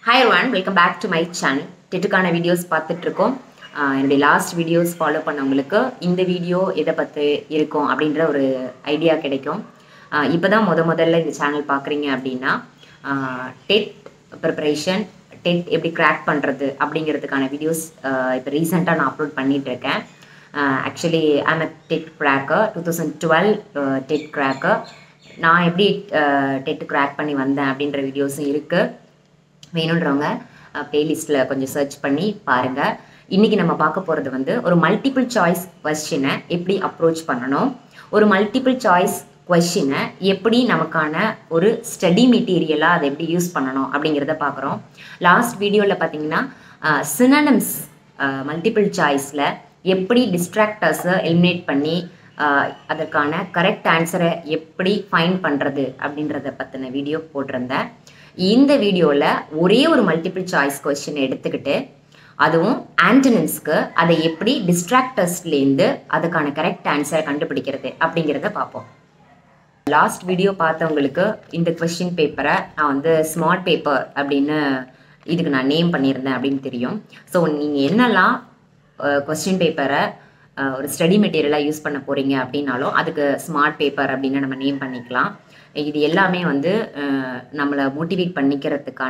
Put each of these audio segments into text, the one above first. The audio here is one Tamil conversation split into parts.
Hi everyone, welcome back to my channel. TET videos பார்த்துட்டு இருக்கோம். என்னுடைய லாஸ்ட் வீடியோஸ் ஃபாலோ பண்ணவங்களுக்கு இந்த வீடியோ எதை பற்றி இருக்கும் அப்படின்ற ஒரு ஐடியா கிடைக்கும். இப்போ தான் முதல்ல இந்த சேனல் பார்க்குறீங்க அப்படின்னா டெட் ப்ரிப்பரேஷன், டெட் எப்படி கிராக் பண்ணுறது அப்படிங்கிறதுக்கான வீடியோஸ் இப்போ ரீசெண்டாக நான் அப்லோட் பண்ணிகிட்டு இருக்கேன். Actually I'm a TET cracker, 2012 TET cracker. நான் எப்படி டெட் கிராக் பண்ணி வந்தேன் அப்படின்ற வீடியோஸும் இருக்குது. வேணுன்றவங்க பிளேலிஸ்ட்டில் கொஞ்சம் சர்ச் பண்ணி பாருங்கள். இன்றைக்கி நம்ம பார்க்க போகிறது வந்து ஒரு மல்டிபிள் சாய்ஸ் கொஸ்டினை எப்படி அப்ரோச் பண்ணணும், ஒரு மல்டிபிள் சாய்ஸ் கொஸ்டினை எப்படி நமக்கான ஒரு ஸ்டடி மெட்டீரியலாக அதை எப்படி யூஸ் பண்ணணும் அப்படிங்கிறத பார்க்குறோம். லாஸ்ட் வீடியோவில் பார்த்தீங்கன்னா சினோனிம்ஸ் மல்டிபிள் சாய்ஸில் எப்படி டிஸ்ட்ராக்டர்ஸை எலிமினேட் பண்ணி அதற்கான கரெக்ட் ஆன்சரை எப்படி ஃபைண்ட் பண்ணுறது அப்படின்றத பற்றின வீடியோ போட்டிருந்தேன். இந்த வீடியோவில் ஒரே ஒரு மல்டிபிள் சாய்ஸ் கொஸ்டின் எடுத்துக்கிட்டு அதுவும் ஆன்டனிம்ஸ்க்கு அதை எப்படி டிஸ்ட்ராக்டர்ஸ்லேருந்து அதுக்கான கரெக்ட் ஆன்சரை கண்டுபிடிக்கிறது அப்படிங்கிறத பார்ப்போம். லாஸ்ட் வீடியோ பார்த்தவங்களுக்கு இந்த கொஸ்டின் பேப்பரை நான் வந்து ஸ்மார்ட் பேப்பர் அப்படின்னு இதுக்கு நான் நேம் பண்ணியிருந்தேன் அப்படின்னு தெரியும். ஸோ நீங்கள் என்னெல்லாம் கொஸ்டின் பேப்பரை ஒரு ஸ்டடி மெட்டீரியலாக யூஸ் பண்ண போகிறீங்க அப்படின்னாலும் அதுக்கு ஸ்மார்ட் பேப்பர் அப்படின்னு நம்ம நேம் பண்ணிக்கலாம். இது எல்லாமே வந்து நம்மளை மோட்டிவேட் பண்ணிக்கிறதுக்கான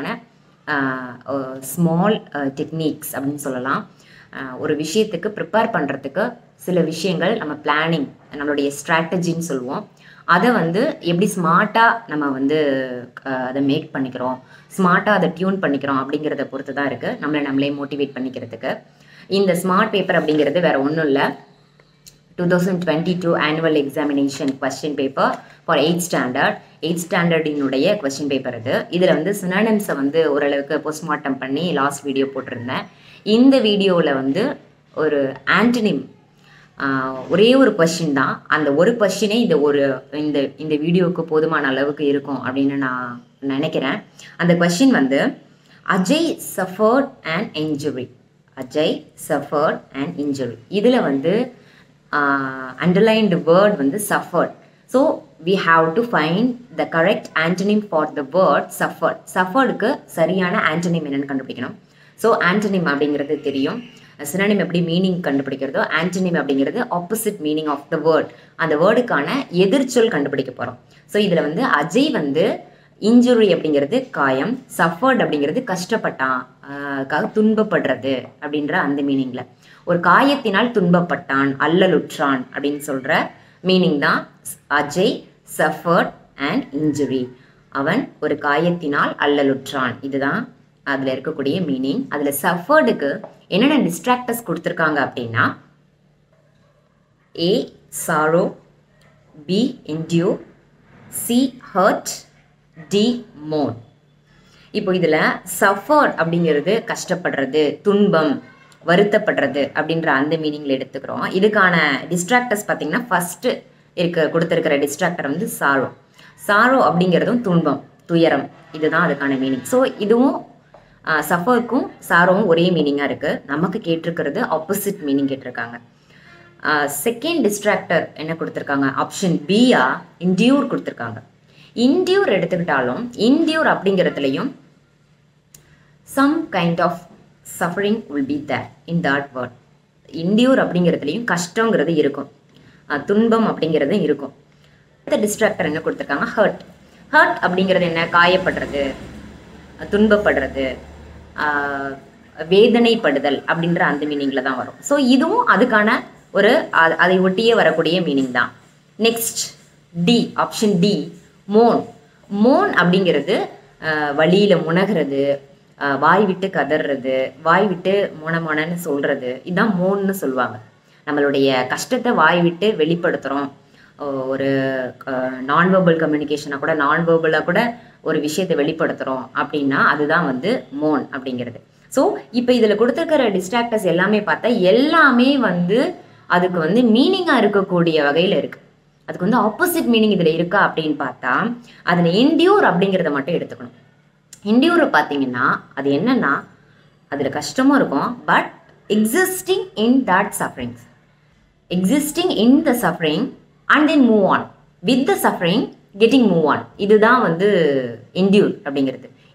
ஸ்மால் டெக்னிக்ஸ் அப்படின்னு சொல்லலாம். ஒரு விஷயத்துக்கு ப்ரிப்பேர் பண்ணுறதுக்கு சில விஷயங்கள் நம்ம பிளானிங், நம்மளுடைய ஸ்ட்ராட்டஜின்னு சொல்லுவோம். அதை வந்து எப்படி ஸ்மார்ட்டாக நம்ம வந்து அதை மேக் பண்ணிக்கிறோம், ஸ்மார்ட்டாக அதை டியூன் பண்ணிக்கிறோம் அப்படிங்கிறத பொறுத்து தான் இருக்குது நம்மளே மோட்டிவேட் பண்ணிக்கிறதுக்கு. இந்த ஸ்மார்ட் பேப்பர் அப்படிங்கிறது வேறு ஒன்றும் இல்லை, 2022 annual examination question paper for 8th ஸ்டாண்டர்டினுடைய கொஸ்டின் பேப்பர் இது. இதில் வந்து சினோனிம்ஸை வந்து ஓரளவுக்கு போஸ்ட்மார்ட்டம் பண்ணி லாஸ்ட் வீடியோ போட்டிருந்தேன். இந்த வீடியோவில் வந்து ஒரு ஆன்டனிம் ஒரே ஒரு கொஸ்டின் தான். அந்த ஒரு கொஸ்டினே இந்த வீடியோவுக்கு போதுமான அளவுக்கு இருக்கும் அப்படின்னு நான் நினைக்கிறேன். அந்த கொஸ்டின் வந்து Ajay suffered and injury. Ajay suffered and injury. இதில் வந்து underlined word வந்து suffered. So we have to find the correct antonym for the word suffered. Sufferedக்கு சரியான antonym என்னன்னு கண்டுபிடிக்கணும். ஸோ antonym அப்படிங்கிறது தெரியும். synonym எப்படி மீனிங் கண்டுபிடிக்கிறதோ antonym அப்படிங்கிறது opposite meaning of the word, அந்த வேர்டுக்கான எதிர்ச்சொல் கண்டுபிடிக்க போகிறோம். ஸோ இதில் வந்து அஜய் வந்து இன்ஜுரி அப்படிங்கிறது காயம், சஃபர்ட் அப்படிங்கிறது கஷ்டப்பட்டான், துன்பப்படுறது அப்படின்ற அந்த மீனிங்கில். ஒரு காயத்தினால் துன்பப்பட்டான், அல்லலுற்றான் அப்படின்னு சொல்கிற மீனிங் தான் அஜய் சஃபர்ட் அண்ட் இன்ஜுரி. அவன் ஒரு காயத்தினால் அல்லலுற்றான், இதுதான் அதில் இருக்கக்கூடிய மீனிங். அதில் சஃபர்டுக்கு என்னென்ன டிஸ்ட்ராக்டர்ஸ் கொடுத்துருக்காங்க அப்படின்னா A sorrow, B endure, C hurt, D mourn. இப்போ இதில் சஃபர்ட் அப்படிங்கிறது கஷ்டப்படுறது, துன்பம், வருத்தப்படுறது அப்படின்ற அந்த மீனிங்கில் எடுத்துக்கிறோம். இதுக்கான டிஸ்ட்ராக்டர்ஸ் பார்த்திங்கன்னா ஃபஸ்ட்டு கொடுத்துருக்கிற டிஸ்ட்ராக்டர் வந்து சாரோ அப்படிங்கிறதும் துன்பம், துயரம், இதுதான் அதுக்கான மீனிங். ஸோ இதுவும் சஃபருக்கும் சாரோவும் ஒரே மீனிங்காக இருக்குது. நமக்கு கேட்டிருக்கிறது ஆப்போசிட் மீனிங் கேட்டிருக்காங்க. செகண்ட் டிஸ்ட்ராக்டர் என்ன கொடுத்துருக்காங்க, ஆப்ஷன் பியா இன்டியூர் கொடுத்துருக்காங்க. இன்டியூர் எடுத்துக்கிட்டாலும் இன்டியூர் அப்படிங்கிறதுலையும் some kind of suffering will be there in that word. Endure அப்படிங்கிறதுலையும் கஷ்டங்கிறது இருக்கும், துன்பம் அப்படிங்கிறதும் இருக்கும். அடுத்த டிஸ்ட்ராக்டர் என்ன கொடுத்துருக்காங்க, ஹர்ட். ஹர்ட் அப்படிங்கிறது என்ன, காயப்படுறது, துன்பப்படுறது, வேதனைப்படுதல் அப்படின்ற அந்த மீனிங்கில் தான் வரும். ஸோ இதுவும் அதுக்கான ஒரு அதை ஒட்டியே வரக்கூடிய மீனிங் தான். Next D, option D moan. Moan அப்படிங்கிறது வழியில் முனகிறது, வாய் விட்டு கதறது, வாய் விட்டு மோனன்னு சொல்கிறது, இதுதான் மோன்னு சொல்லுவாங்க. நம்மளுடைய கஷ்டத்தை வாய் விட்டு வெளிப்படுத்துகிறோம். ஒரு நான்வெர்பல் கம்யூனிகேஷனாக கூட, நான்வெர்பலாக கூட ஒரு விஷயத்தை வெளிப்படுத்துகிறோம் அப்படின்னா அதுதான் வந்து மோன் அப்படிங்கிறது. ஸோ இப்போ இதில் கொடுத்துருக்கிற டிஸ்ட்ராக்டர்ஸ் எல்லாமே பார்த்தா எல்லாமே வந்து அதுக்கு வந்து மீனிங்காக இருக்கக்கூடிய வகையில் இருக்குது. அதுக்கு வந்து ஆப்போசிட் மீனிங் இதில் இருக்கா அப்படின்னு பார்த்தா அதில் என்டியூர் அப்படிங்கிறத மட்டும் எடுத்துக்கணும். என்டியூரை பார்த்தீங்கன்னா அது என்னன்னா அதில் கஷ்டமும் இருக்கும், but existing in that sufferings, existing in the suffering and then move on with the suffering, getting move on, இதுதான் வந்து என்டியூர் அப்படிங்கிறது.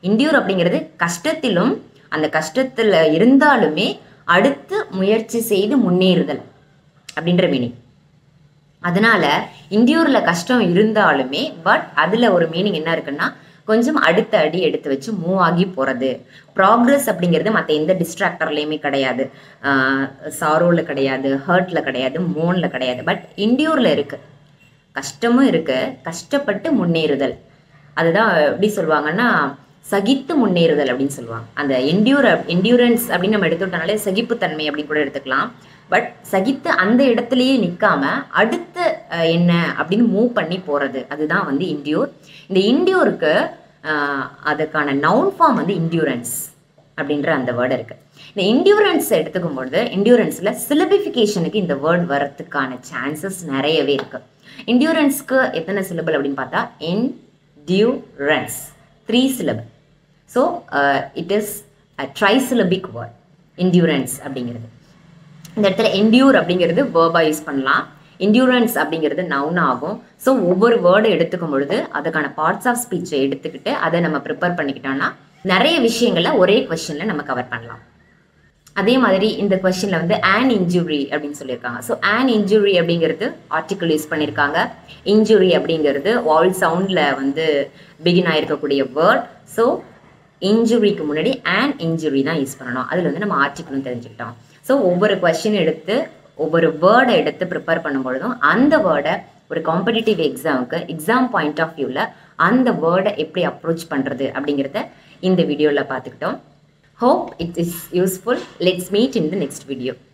endure அப்படிங்கிறது கஷ்டத்திலும் அந்த கஷ்டத்தில் இருந்தாலுமே அடுத்து முயற்சி செய்து முன்னேறுதல் அப்படின்ற மீனிங். அதனால இண்டியூர்ல கஷ்டம் இருந்தாலுமே பட் அதுல ஒரு மீனிங் என்ன இருக்குன்னா கொஞ்சம் அடுத்த அடி எடுத்து வச்சு மூவ் ஆகி போறது. ப்ராக்ரஸ் அப்படிங்கிறது மற்ற எந்த டிஸ்ட்ராக்டர்லையுமே கிடையாது, சாரோல கிடையாது, ஹர்ட்ல கிடையாது, மோன்ல கிடையாது, பட் இண்டியூர்ல இருக்கு. கஷ்டமும் இருக்கு, கஷ்டப்பட்டு முன்னேறுதல். அதுதான் எப்படி சொல்லுவாங்கன்னா சகித்து முன்னேறுதல் அப்படின்னு சொல்லுவாங்க. அந்த என்டியூரன்ஸ் அப்படின்னு நம்ம எடுத்துக்கிட்டனாலே சகிப்புத்தன்மை அப்படின்னு கூட எடுத்துக்கலாம். பட் சகித்து அந்த இடத்துலயே நிற்காம அடுத்து என்ன அப்படின்னு மூவ் பண்ணி போறது, அதுதான் வந்து இண்டியூர். இந்த இண்டியூருக்கு அதுக்கான நவுன் ஃபார்ம் வந்து இண்டியூரன்ஸ் அப்படின்ற அந்த வேர்டு இருக்கு. இந்த இண்டியூரன்ஸ் எடுத்துக்கும் பொழுது இண்டியூரன்ஸ்ல சிலபிஃபிகேஷனுக்கு இந்த வேர்டு வரத்துக்கான சான்சஸ் நிறையவே இருக்கு. இண்டியூரன்ஸ்க்கு எத்தனை சிலபிள் அப்படின்னு பார்த்தா endurance 3 syllable. So it is a trisyllabic word endurance அப்படிங்கிறது. இந்த இடத்துல endure அப்படிங்கிறது வேர்பாக யூஸ் பண்ணலாம், endurance அப்படிங்கிறது நவுன் ஆகும். ஸோ ஒவ்வொரு வேர்டை எடுத்துக்கும் பொழுது அதுக்கான பார்ட்ஸ் ஆஃப் ஸ்பீச்சை எடுத்துக்கிட்டு அதை நம்ம ப்ரிப்பேர் பண்ணிக்கிட்டோம்னா நிறைய விஷயங்களை ஒரே கொஸ்டினில் நம்ம கவர் பண்ணலாம். அதே மாதிரி இந்த கொஸ்டினில் வந்து an injury அப்படின்னு சொல்லியிருக்காங்க. ஸோ an injury அப்படிங்கிறது ஆர்டிக்கிள் யூஸ் பண்ணியிருக்காங்க. இன்ஜுரி அப்படிங்கிறது வால் சவுண்டில் வந்து பிகின் ஆகிருக்கக்கூடிய வேர்ட். ஸோ இன்ஜுரிக்கு முன்னாடி an injury தான் யூஸ் பண்ணணும். அதில் வந்து நம்ம ஆர்டிக்கிளும் தெரிஞ்சுக்கிட்டோம். ஸோ ஒவ்வொரு கொஸ்டின் எடுத்து ஒவ்வொரு வேர்டை எடுத்து ப்ரிப்பேர் பண்ணும்பொழுதும் அந்த வேர்டை ஒரு காம்படிட்டிவ் எக்ஸாமுக்கு எக்ஸாம் பாயிண்ட் ஆஃப் வியூவில் அந்த வேர்டை எப்படி அப்ரோச் பண்ணுறது அப்படிங்கிறத இந்த வீடியோவில் பார்த்துக்கிட்டோம். Hope it is useful. Let's meet in the next video.